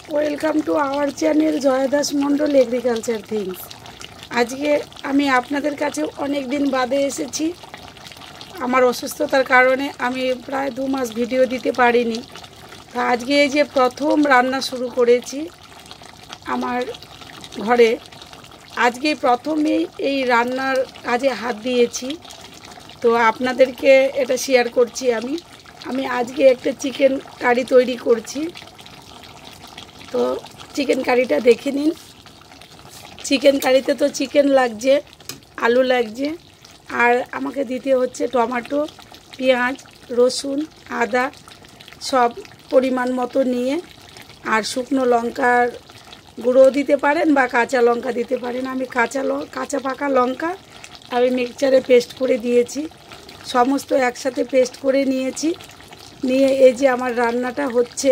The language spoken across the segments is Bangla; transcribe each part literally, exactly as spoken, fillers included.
Welcome to our channel Joydas Mondal agriculture things. আজকে আমি আপনাদের কাছে অনেক দিন বাদে এসেছি। আমার অসুস্থতার কারণে আমি প্রায় দু মাস ভিডিও দিতে পারিনি। তা আজকে এই যে প্রথম রান্না শুরু করেছি আমার ঘরে, আজকে প্রথমেই এই রান্নার কাজে হাত দিয়েছি। তো আপনাদেরকে এটা শেয়ার করছি। আমি আমি আজকে একটা চিকেন কারি তৈরি করছি। তো চিকেন কারিটা দেখে নিন। চিকেন কারিতে তো চিকেন লাগছে, আলু লাগছে, আর আমাকে দিতে হচ্ছে টমেটো, পেঁয়াজ, রসুন, আদা সব পরিমাণ মতো নিয়ে, আর শুকনো লঙ্কার গুঁড়ো দিতে পারেন বা কাঁচা লঙ্কা দিতে পারেন। আমি কাঁচা কাঁচা পাকা লঙ্কা আমি মিক্সচারে পেস্ট করে দিয়েছি, সমস্ত একসাথে পেস্ট করে নিয়েছি। নিয়ে এই যে আমার রান্নাটা হচ্ছে,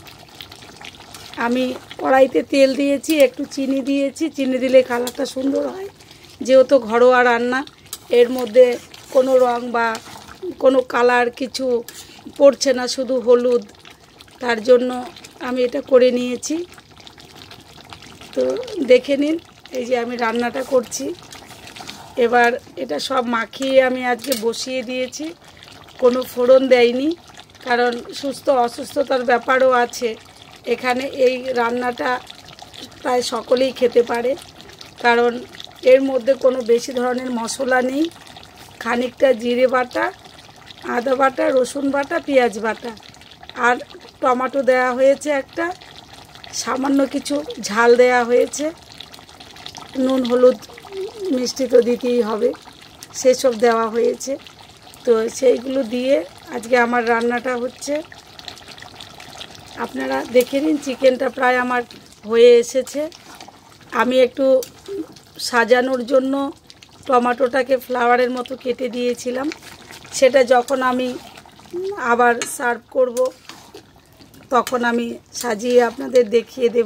আমি কড়াইতে তেল দিয়েছি, একটু চিনি দিয়েছি। চিনি দিলে কালারটা সুন্দর হয়, যেহেতু ঘরোয়া রান্না, এর মধ্যে কোনো রং বা কোনো কালার কিছু পড়ছে না, শুধু হলুদ, তার জন্য আমি এটা করে নিয়েছি। তো দেখে নিন, এই যে আমি রান্নাটা করছি। এবার এটা সব মাখিয়ে আমি আজকে বসিয়ে দিয়েছি, কোনো ফোড়ন দেয়নি, কারণ সুস্থ অসুস্থতার ব্যাপারও আছে এখানে। এই রান্নাটা প্রায় সকলেই খেতে পারে, কারণ এর মধ্যে কোনো বেশি ধরনের মশলা নেই। খানিকটা জিরে বাটা, আদা বাটা, রসুন বাটা, পেঁয়াজ বাটা, আর টমেটো দেওয়া হয়েছে একটা, সামান্য কিছু ঝাল দেওয়া হয়েছে, নুন হলুদ মিষ্টি তো দিতেই হবে, সেসব দেওয়া হয়েছে। তো সেইগুলো দিয়ে আজকে আমার রান্নাটা হচ্ছে। আপনারা দেখে নিন, চিকেনটা প্রায় আমার হয়ে এসেছে। আমি একটু সাজানোর জন্য টমেটোটাকে ফ্লাওয়ারের মতো কেটে দিয়েছিলাম, সেটা যখন আমি আবার সার্ভ করব তখন আমি সাজিয়ে আপনাদের দেখিয়ে দেব।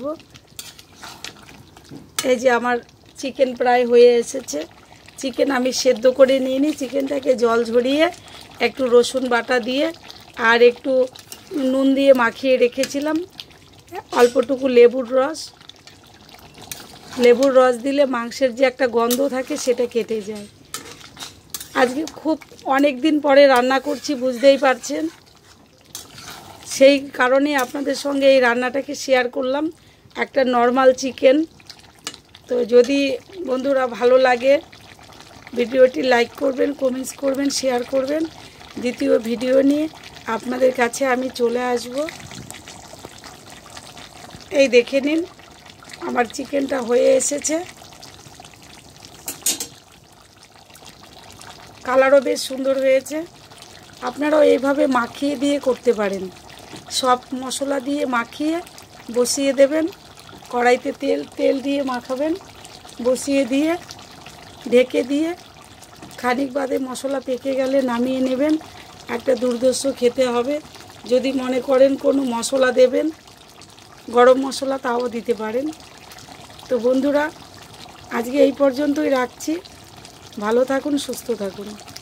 এই যে আমার চিকেন প্রায় হয়ে এসেছে। চিকেন আমি সেদ্ধ করে নিয়ে নিই, চিকেনটাকে জল ঝরিয়ে একটু রসুন বাটা দিয়ে আর একটু নুন দিয়ে মাখিয়ে রেখেছিলাম। অল্পটুকু লেবুর রস, লেবুর রস দিলে মাংসের যে একটা গন্ধ থাকে সেটা কেটে যায়। আজকে খুব অনেক দিন পরে রান্না করছি, বুঝতেই পারছেন, সেই কারণে আপনাদের সঙ্গে এই রান্নাটাকে শেয়ার করলাম, একটা নর্মাল চিকেন। তো যদি বন্ধুরা ভালো লাগে ভিডিওটি লাইক করবেন, কমেন্টস করবেন, শেয়ার করবেন। দ্বিতীয় ভিডিও নিয়ে আপনাদের কাছে আমি চলে আসব। এই দেখে নিন, আমার চিকেনটা হয়ে এসেছে, কালারও বেশ সুন্দর হয়েছে। আপনারাও এইভাবে মাখিয়ে দিয়ে করতে পারেন, সব মশলা দিয়ে মাখিয়ে বসিয়ে দেবেন। কড়াইতে তেল তেল দিয়ে মাখাবেন, বসিয়ে দিয়ে ঢেকে দিয়ে খানিক বাদে মশলা পেকে গেলে নামিয়ে নেবেন। একটা দুর্ধর্ষ খেতে হবে। যদি মনে করেন কোনো মশলা দেবেন, গরম মশলা, তাও দিতে পারেন। তো বন্ধুরা, আজকে এই পর্যন্তই রাখছি। ভালো থাকুন, সুস্থ থাকুন।